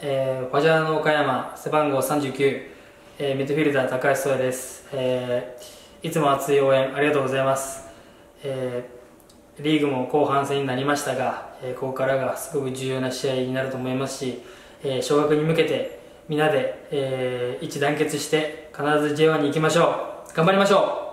ファジャーノ岡山背番号39、ミッドフィルダー高橋壮也です。いつも熱い応援ありがとうございます。リーグも後半戦になりましたが、ここからがすごく重要な試合になると思いますし、昇格に向けてみんなで、一致団結して必ず J1 に行きましょう。頑張りましょう。